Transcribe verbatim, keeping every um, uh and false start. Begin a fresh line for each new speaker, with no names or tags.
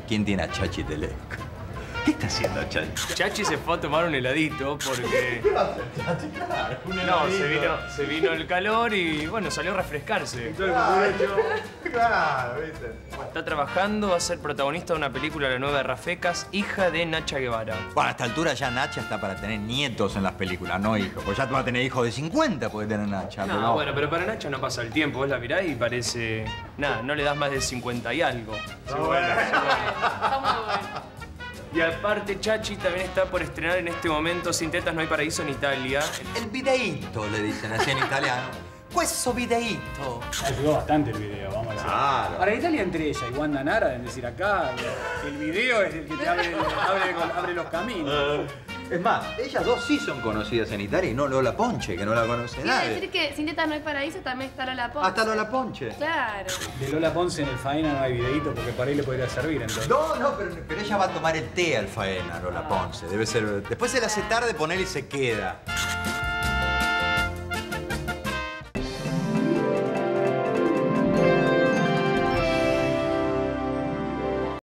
¿Quién tiene a Chachi Telesco? ¿Qué está haciendo Chachi?
Chachi se fue a tomar un heladito porque...
¿Qué va a hacer Chachi? Claro, un
No,
heladito.
se vino, se vino el calor y, bueno, salió a refrescarse.
Claro, claro, ¿viste?
Está trabajando, va a ser protagonista de una película, la nueva de Rafecas, hija de Nacha Guevara.
Bueno, a esta altura ya Nacha está para tener nietos en las películas, no hijos. Pues ya va a tener hijos de cincuenta, puede tener Nacha.
No,
pero...
bueno, pero para Nacha no pasa el tiempo. Vos la mirás y parece... Nada, no le das más de cincuenta y algo. Sí, bueno, sí,
Está muy bueno.
Y aparte, Chachi también está por estrenar en este momento Sin tetas no hay paraíso en Italia.
El videíto, le dicen así en italiano. Questo videíto.
Ayudó bastante el video, vamos a decir.
Claro.
Ahora, Italia entre ella y Wanda Nara, en decir acá, el video es el que te abre, abre, abre los caminos.
Es más, ellas dos sí son conocidas en Italia y no Lola Ponche, que no la conoce
Quiero
nadie.
decir que Sin tetas no hay paraíso también está Lola Ponce.
Hasta Lola Ponche.
Claro.
De Lola Ponce en el Faena no hay videito porque para ahí le podría servir entonces.
No, no, pero, pero ella va a tomar el té al faena, Lola Ponce. Debe ser. Después se le hace tarde poner y se queda.